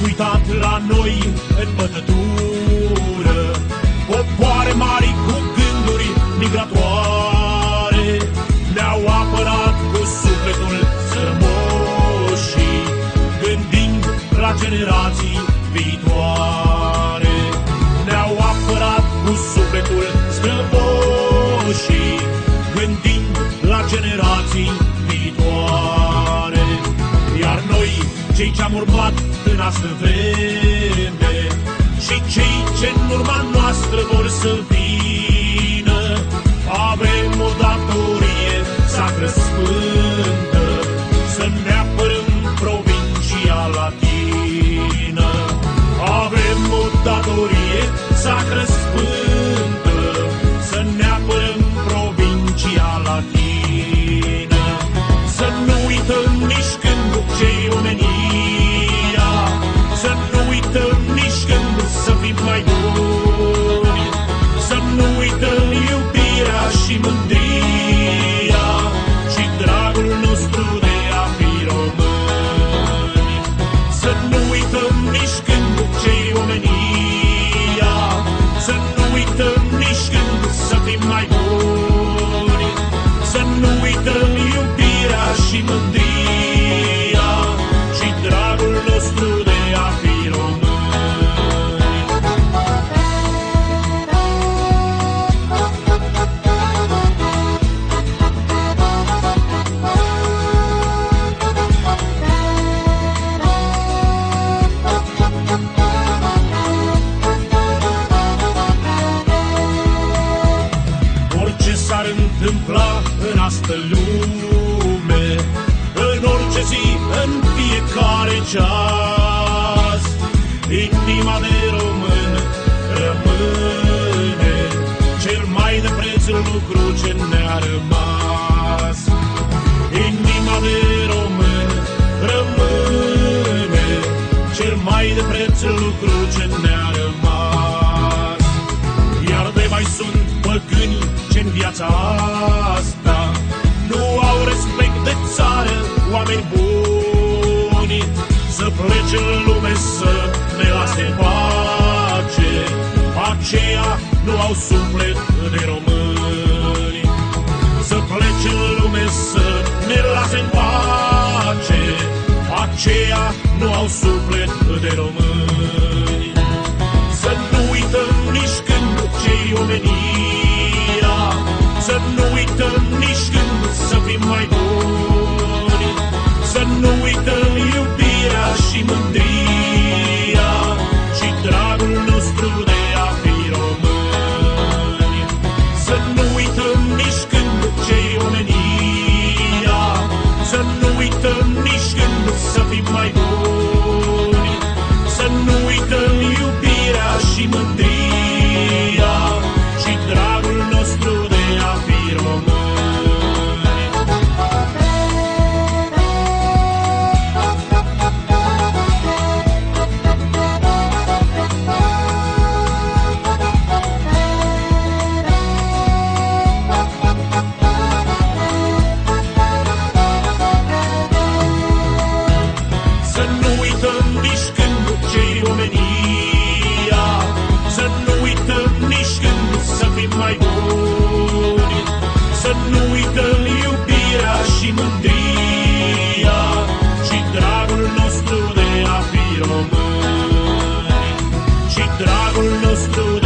uitat la noi în bătătură, popoare mari cu gânduri migratoare ne-au apărat cu sufletul strămoșii, gândind la generații viitoare. Ne-au apărat cu sufletul strămoșii, gândind la generații viitoare. Iar noi, cei ce-am urmat în astă vreme și cei ce în urma noastră vor să vină, avem o datorie sacră sfântă, să ne apărăm provincia latină. Avem o datorie sacră sfântă, să ne apărăm provincia latină. Să nu uităm nici când ce-i omenia, să nu uităm nici când să fim mai buni, să nu uităm iubirea și mândria și dragul nostru de a fi români. Să nu uităm nici când ce-i omenia, să nu uităm nici când să fim mai buni, să nu uităm iubirea și mândria și dragul nostru de a fi români. Orice s-ar întâmpla în astă lume, în orice zi, în fiecare ceas, inima de român rămâne cel mai de preț lucru ce ne-a rămas. Inima de român rămâne cel mai de preț lucru ce ne-a rămas. Iar de mai sunt păgâni ce-n viața asta nu au respect de țară, oameni buni, să plece în lume să ne lase în pace. Aceia nu au suflet de români, să plece în lume să ne lase în pace. Aceia nu au suflet de români. Să nu uităm nici când ce-i omenia, să nu uităm nici când să fim mai buni, să nu uităm iubirea și mândria și dragul nostru de a fi români. Să nu uităm nici când ce-i omenia, să nu uităm nici când să fim mai buni, să nu uităm iubirea și mândria și dragul nostru de a fi români. Să nu uităm nici când ce-i omenia, să nu uităm nici când să fim mai buni, să nu uităm iubirea și mândria și dragul nostru de a fi români și dragul nostru